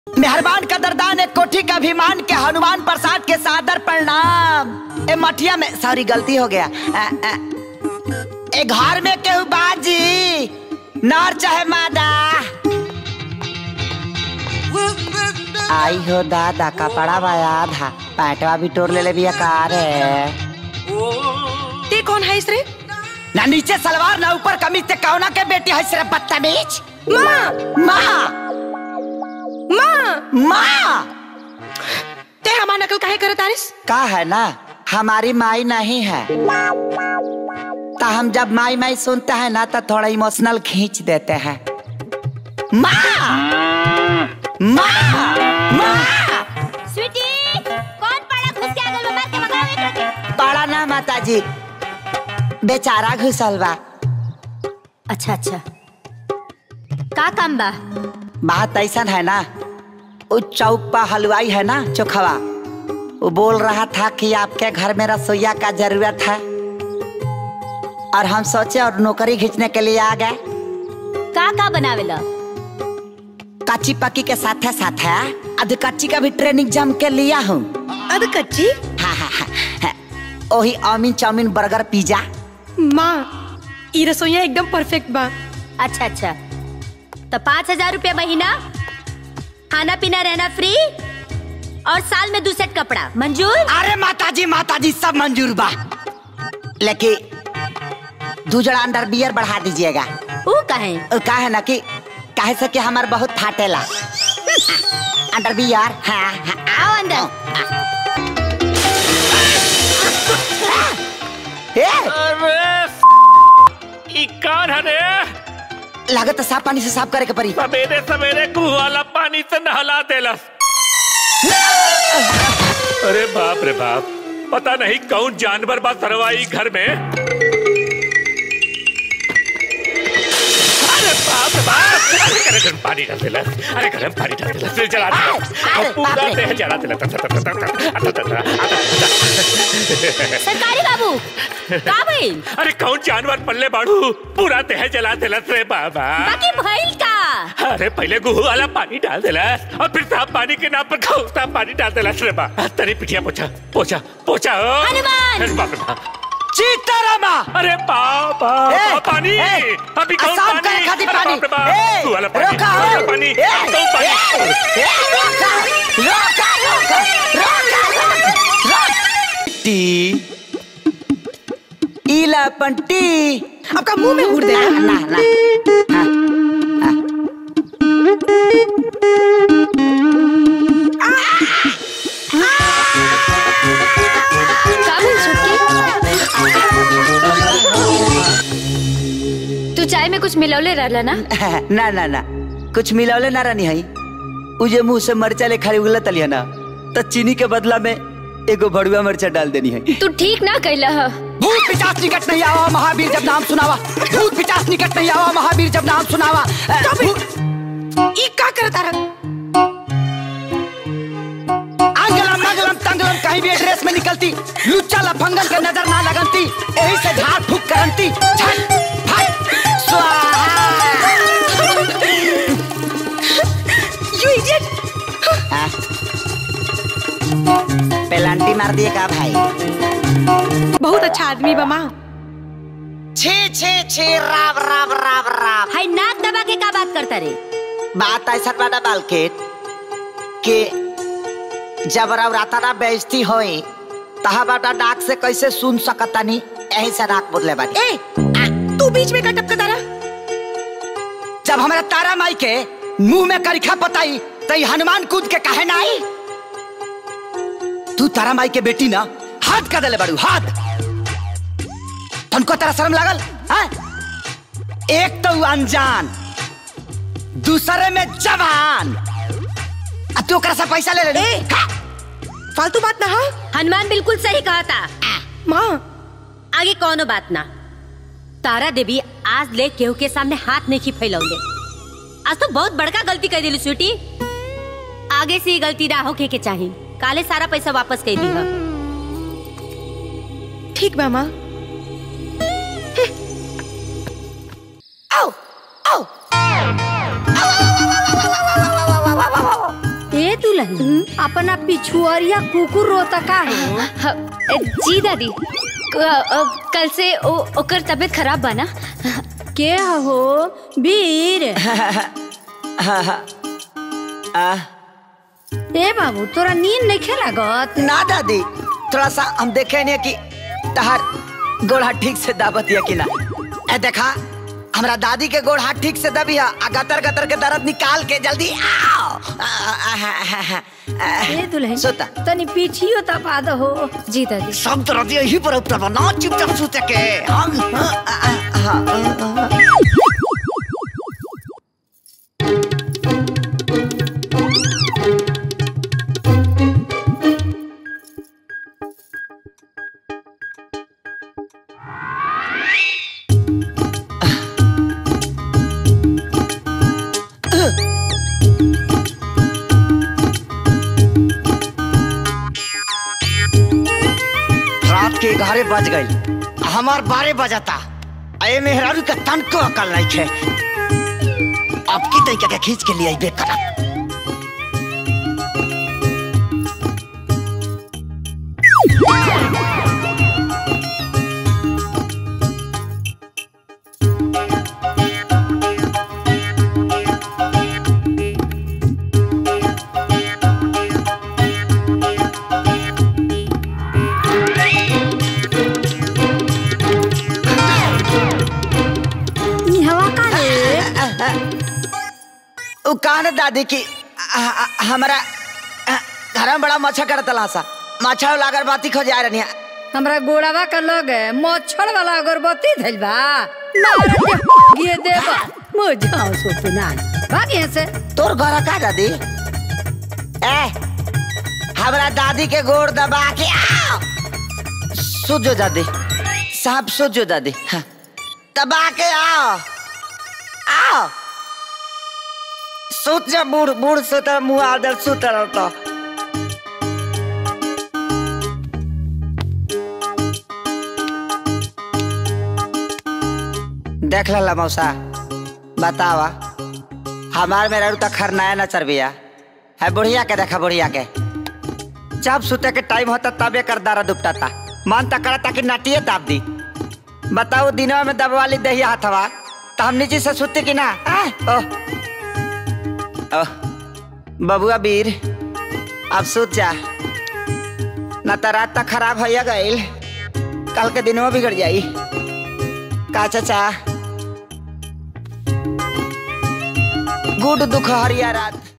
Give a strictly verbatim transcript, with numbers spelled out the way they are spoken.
मेहरबान कदरदान एक कोठी का अभिमान के हनुमान प्रसाद के सादर प्रणाम। ए मठिया में सॉरी गलती हो गया। आ, आ, ए घर में केहू बाजी नर चाहे मादा। आई हो दादा कपड़ा बाया था पैटवा भी तोड़ ले ले भी कार है। ते कौन है इसरे? ना नीचे सलवार ना ऊपर कमीज ते कौना के बेटी है सिर्फ बदतमीज। माँ माँ माँ माँ ते हमारा नकल काहे करत आरिस? का है ना हमारी माई नहीं है तो हम जब माई माई सुनते हैं ना तो थोड़ा इमोशनल खींच देते हैं। माँ माँ माँ स्वीटी कौन पड़ा घुस के आगल में मार के भगाओ एकरा के? पड़ा ना माताजी बेचारा घुसल बा। अच्छा अच्छा का काम बा? बात ऐसा है ना वो चौक पर हलवाई है ना चोखवा वो बोल रहा था कि आपके घर में रसोईया का जरूरत है और हम सोचे और नौकरी खींचने के लिए आ गए। का का बनावेला? कच्ची पक्की के साथ है साथ है अध कच्ची का भी ट्रेनिंग जम के लिया हूँ। अद कच्ची? हाँ हाँ हाँ वही चाउमीन चाउमीन बर्गर पिज्जा। माँ ये रसोईया एकदम परफेक्ट बा। अच्छा अच्छा तो पाँच हजार रुपया महीना खाना पीना रहना फ्री और साल में दो सेट कपड़ा मंजूर? अरे माताजी माताजी सब मंजूर बा लेकिन दो जड़ा अंडर बियर बढ़ा दीजिएगा। वो काहे? का है ना कि काहे से कि हमार बहुत फाटेला अंडर बियर। हाँ हाँ आओ अंदर। अरे ई कौन है रे? लागत तो साफ पानी से साफ करे के पड़ी। सवेरे सवेरे कुआं वाला पानी से नहला देलस। अरे बाप रे बाप पता नहीं कौन जानवर बा सरवाई घर में। अरे बाप रे बाप अरे गर्म पानी डाल देलस। अरे गर्म पानी डाल देलस फिर जला देलस पूरा देह जला देलस। सरकारी बाबू का भइल? अरे कौन जानवर पल्ले बाड़ू पूरा देह जला देलस रे बाबा। बाकी भइल का? अरे पहले गुहू वाला पानी डाल देलस और फिर साफ पानी के नाम पर खौफता पानी डाल देलस रे बा। तेरी पिटिया पोछा पोछा पोछा। हनुमान बाप रे बाप सीतारामा। अरे बाबा पानी अभी कौन पानी? खाती पानी गुहू वाला पानी रोका पानी कौन पानी? रोका रोका रोका टी इला पंटी आपका मुंह में घुर देना। ना ना हाँ, हाँ। तू चाय में कुछ मिलौले रहला ना? ना ना ना कुछ मिलौले ना रहनी है। उजे मुंह से मरचा ले खाली उगला तलिया ना तो चीनी के बदला में एगो भड़ुआ मरचा डाल देनी है। तू ठीक ना कैला है। भूत पिचास निकट नहीं आवा महावीर जब नाम सुनावा। भूत पिचास निकट नहीं आवा महावीर जब नाम सुनावा। ई का करता रहा? आंगलम मंगलम तंगलम कहीं भी एड्रेस में निकलती लुच्चा लफंगन के नजर ना लगनती यही से झाड़ फूक करंती झट फट स्वाहा। You idiot! पेलांटी मार दिए का भाई? बहुत अच्छा आदमी बा माँ। छे छे छे राव राव राव राव। हाय नाक दबा के का बात करता रे? बात ऐसा बाटा बालकेट कि जब राव रातारा बेइज्जती होई तहा बाटा डाक से कैसे सुन सकता नहीं यही से नाक बदले बानी। ए तू बीच में का टपका तारा? जब हमारे तारा माई के मुंह में करिखा पताई तो ये हनुमान कूद के कहे ना आई। तू तारा माई के बेटी ना हाथ का दले बाड़ू हाथ। तुमको तेरा शर्म लागल? हाँ? एक तो अनजान दूसरे में जवान अब तू ओकरा से पैसा ले ले। फालतू बात ना। हाँ हनुमान बिल्कुल सही कहा था माँ। आगे कौनो बात ना। तारा देवी आज ले केहू के सामने हाथ नहीं की फैलौले। आज तो बहुत बड़का गलती कर दिलू स्वीटी। आगे से ये गलती ना होके के चाहिए। काले सारा पैसा वापस कर दी। ठीक बा माँ। आओ आओ ए दुल्हन अपना पिछुआरिया कुकुर रोता का हो? हाँ, जी दादी क- अ, कल से ओ, ओकर तबीयत खराब बना। के हो वीर? आ, ए बाबू तोरा नींद नहीं खेलागत? ना दादी, थोड़ा सा हम देखे नहीं कि तहार गोड़ हाथ ठीक से दाबत है कि ना। ए देखा हमरा दादी के गोड़ हाथ ठीक से दबी है, आ गतर गतर के दर्द निकाल के जल्दी आओ। आ, आ, आ, आ, आ, ए दुल्हन सोता तनी पीछियो तपा दो हो। जी दादी। सब तरह यही पर उतर ना, चुपचाप सोते के हम आ, आ, आ, आ, आ, रात के ग्यारह बज गई, हमार बारह बजाता। अये मेहरारू का तन को अकल नहीं है, अब की तरीके के खींच के लिए बेकरा। कान दादी की आ, आ, हमारा घर में बड़ा मच्छर कर तलाशा, मच्छर वाला अगरबत्ती खो जा रही है। हमरा गोड़ावा का लगे मच्छर वाला अगरबत्ती धइल बा, ये देबा मुझाओ सोतना भाग यहाँ से। तोर घर का दादी? ए हमरा दादी के गोड़ दबा के आओ, सुजो दादी साहब, सुजो दादी, हाँ। दबा के आओ आओ, सुत जा बूढ़ बूढ़ सुतर मुँह आदर सुतर तो। देख ला मौसा, बतावा हमार मेरा तो खरनाया न चरबिया है। बुढ़िया के देखा, बुढ़िया के जब सुते के टाइम होता तबे कर दर्द उपटाता, मन तक करता कि नाटिए दाब दी। बताओ दिनों में दबवाली दही हाथवा तो हम नीचे से सुते कि ना? आ? ओह ओह बबुआ वीर, अब सूत जा, न तो रात तक खराब हो गई, कल के दिन में बिगड़ जाई। का चाचा गुड दुख हरिया रात।